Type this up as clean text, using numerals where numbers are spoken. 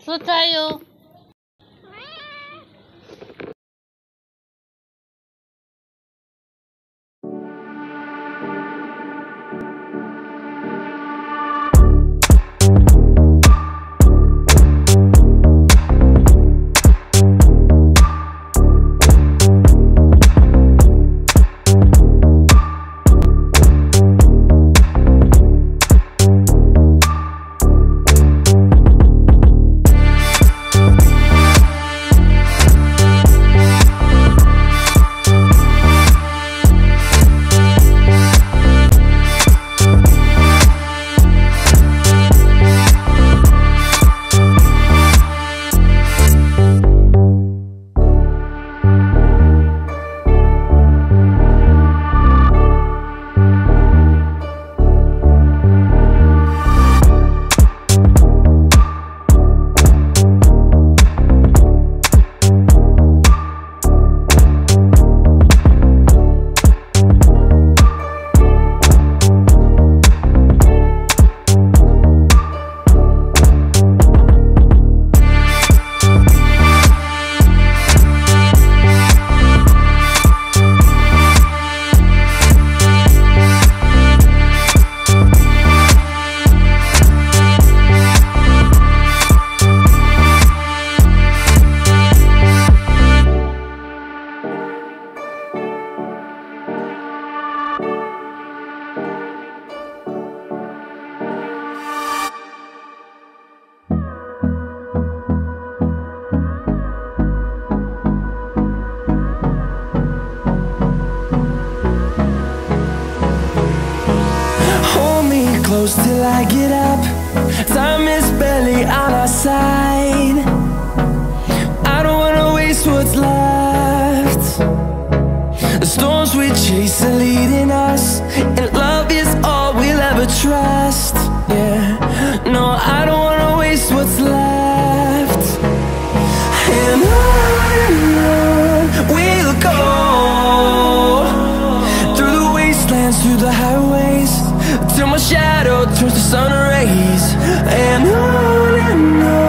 가서 자요. Close till I get up. Time is barely on our side. I don't wanna waste what's left. The storms we chase are leading us, and love is all we'll ever trust. Yeah, no, I don't wanna waste what's left. And on we'll go, through the wastelands, through the highways, till my shadow turns to sun rays. And on